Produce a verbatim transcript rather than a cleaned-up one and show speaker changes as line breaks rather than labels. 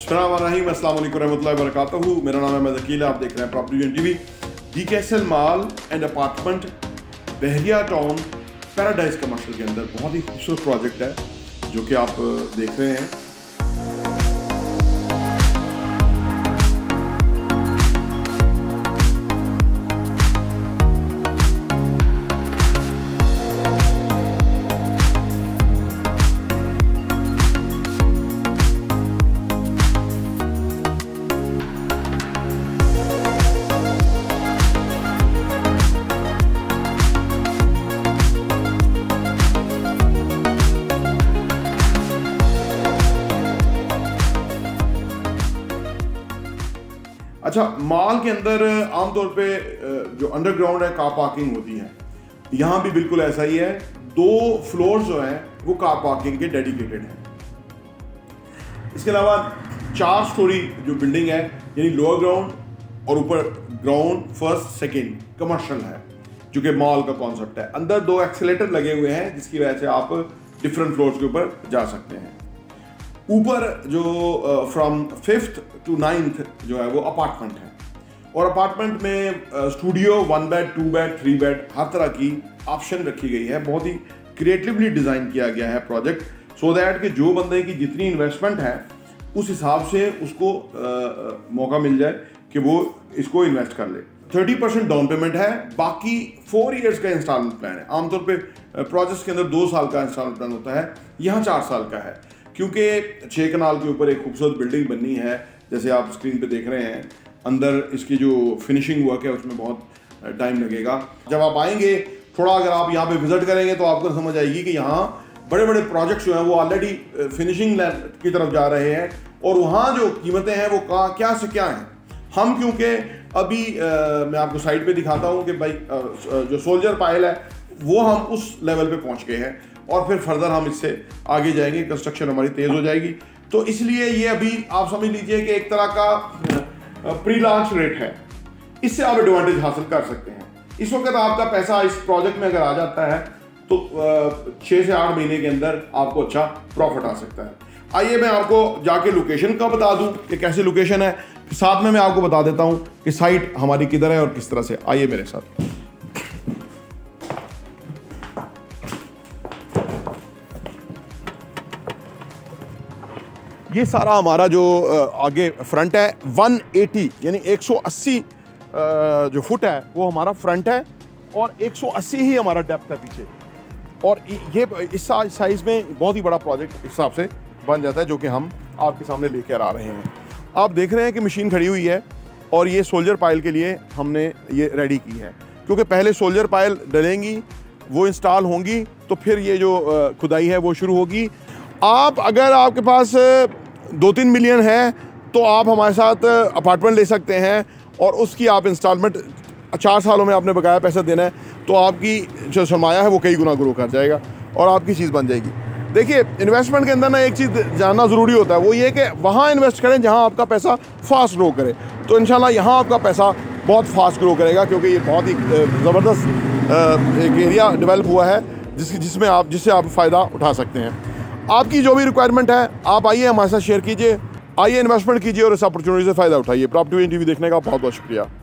बिस्मिल्लाहिर्रहमानिर्रहीम, अस्सलाम वालेकुम रहमतुल्लाहि व बरकातहू। मेरा नाम है अकील, आप देख रहे हैं property union TV. DKSL mall and apartment Bahria town paradise commercial के अंदर बहुत ही खूबसूरत प्रोजेक्ट है जो कि आप देख रहे हैं। अच्छा, मॉल के अंदर आमतौर पे जो अंडरग्राउंड है कार पार्किंग होती है, यहाँ भी बिल्कुल ऐसा ही है। दो फ्लोर जो हैं वो कार पार्किंग के डेडिकेटेड हैं। इसके अलावा चार स्टोरी जो बिल्डिंग है, यानी लोअर ग्राउंड और ऊपर ग्राउंड फर्स्ट सेकंड कमर्शियल है, जो कि मॉल का कॉन्सेप्ट है। अंदर दो एक्सीलेटर लगे हुए हैं जिसकी वजह से आप डिफरेंट फ्लोर्स के ऊपर जा सकते हैं। ऊपर जो फ्रॉम फिफ्थ टू नाइन्थ जो है वो अपार्टमेंट है, और अपार्टमेंट में studio, one bed, two bed, three bed, हर तरह की ऑप्शन रखी गई है। बहुत ही क्रिएटिवली डिज़ाइन किया गया है प्रोजेक्ट, सो दैट कि जो बंदे की जितनी इन्वेस्टमेंट है उस हिसाब से उसको आ, मौका मिल जाए कि वो इसको इन्वेस्ट कर ले। थर्टी परसेंट डाउन पेमेंट है, बाकी फोर इयर्स का इंस्टॉलमेंट प्लान है। आमतौर पर प्रोजेक्ट्स के अंदर दो साल का इंस्टॉलमेंट प्लान होता है, यहाँ चार साल का है, क्योंकि छः कनाल के ऊपर एक खूबसूरत बिल्डिंग बननी है। जैसे आप स्क्रीन पे देख रहे हैं, अंदर इसकी जो फिनिशिंग वर्क है उसमें बहुत टाइम लगेगा। जब आप आएंगे, थोड़ा अगर आप यहाँ पे विजिट करेंगे तो आपको समझ आएगी कि यहाँ बड़े बड़े प्रोजेक्ट्स जो हैं वो ऑलरेडी फिनिशिंग की तरफ जा रहे हैं, और वहाँ जो कीमतें हैं वो का क्या से क्या हैं। हम क्योंकि अभी आ, मैं आपको साइड पे दिखाता हूँ कि भाई आ, जो सोल्जर पाइल है वो हम उस लेवल पे पहुँच गए हैं, और फिर फर्दर हम इससे आगे जाएंगे, कंस्ट्रक्शन हमारी तेज़ हो जाएगी। तो इसलिए ये अभी आप समझ लीजिए कि एक तरह का प्री लॉन्च रेट है, इससे आप एडवांटेज हासिल कर सकते हैं। इस वक्त आपका पैसा इस प्रोजेक्ट में अगर आ जाता है तो छः से आठ महीने के अंदर आपको अच्छा प्रॉफिट आ सकता है। आइए मैं आपको जाके लोकेशन का बता दूं कि कैसी लोकेशन है, साथ में मैं आपको बता देता हूं कि साइट हमारी किधर है और किस तरह से। आइए मेरे साथ। ये सारा हमारा जो आगे फ्रंट है एक सौ अस्सी यानी एक सौ अस्सी जो फुट है वो हमारा फ्रंट है, और एक सौ अस्सी ही हमारा डेप्थ है पीछे। और ये इस साइज में बहुत ही बड़ा प्रोजेक्ट इस हिसाब से बन जाता है, जो कि हम आपके सामने लेकर आ रहे हैं। आप देख रहे हैं कि मशीन खड़ी हुई है, और ये सोल्जर पाइल के लिए हमने ये रेडी की है, क्योंकि पहले सोल्जर पाइल डलेंगी, वो इंस्टॉल होंगी, तो फिर ये जो खुदाई है वो शुरू होगी। आप अगर आपके पास दो तीन मिलियन है तो आप हमारे साथ अपार्टमेंट ले सकते हैं, और उसकी आप इंस्टॉलमेंट चार सालों में आपने बकाया पैसा देना है, तो आपकी जो सरमाया है वो कई गुना ग्रो कर जाएगा और आपकी चीज़ बन जाएगी। देखिए, इन्वेस्टमेंट के अंदर ना एक चीज़ जानना ज़रूरी होता है, वो ये कि वहाँ इन्वेस्ट करें जहाँ आपका पैसा फास्ट ग्रो करे। तो इंशाल्लाह यहाँ आपका पैसा बहुत फास्ट ग्रो करेगा, क्योंकि ये बहुत ही ज़बरदस्त एक एरिया डेवलप हुआ है जिस जिसमें आप जिससे आप फ़ायदा उठा सकते हैं। आपकी जो भी रिक्वायरमेंट है आप आइए हमारे साथ शेयर कीजिए, आइए इन्वेस्टमेंट कीजिए और इस अपॉर्चुनिटी से फ़ायदा उठाइए। प्रॉपर्टी यूनियन टीवी देखने का बहुत बहुत शुक्रिया।